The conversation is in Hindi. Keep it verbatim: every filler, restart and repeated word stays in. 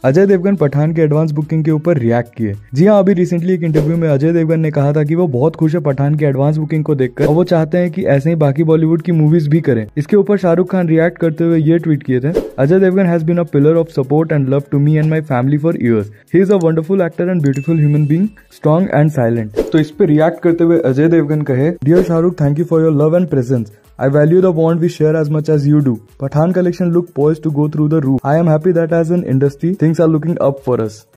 अजय देवगन पठान के एडवांस बुकिंग के ऊपर रिएक्ट किए। जी हाँ, अभी रिसेंटली एक इंटरव्यू में अजय देवगन ने कहा था कि वो बहुत खुश है पठान की एडवांस बुकिंग को देखकर और वो चाहते हैं कि ऐसे ही बाकी बॉलीवुड की मूवीज भी करें। इसके ऊपर शाहरुख खान रिएक्ट करते हुए ये ट्वीट किए थे, Ajay Devgn has been a pillar of support and love to me and my family for years. He is a wonderful actor and beautiful human being, strong and silent. तो इस पे रिएक्ट करते हुए अजय देवगन कहे, dear Shahrukh, thank you for your love and presence. I value the bond we share as much as you do. Pathan collection look poised to go through the roof. I am happy that as an industry, things are looking up for us.